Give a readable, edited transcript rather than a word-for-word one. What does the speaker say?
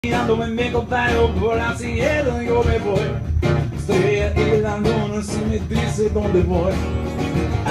Mirándome me contaron por la siguiente yo me voy. Estoy aquí dándonos y me dice dónde voy.